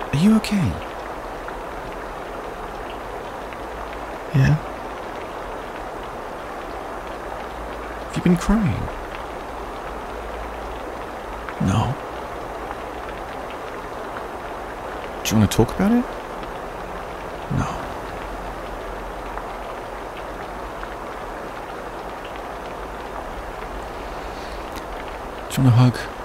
Are you okay? Yeah? Have you been crying? No. Do you want to talk about it? No. Do you want a hug?